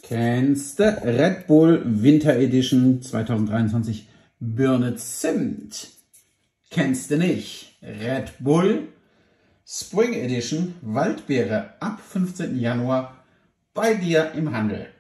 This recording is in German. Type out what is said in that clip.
Kennst du Red Bull Winter Edition 2023 Birne Zimt? Kennst du nicht Red Bull Spring Edition Waldbeere ab 15. Januar bei dir im Handel?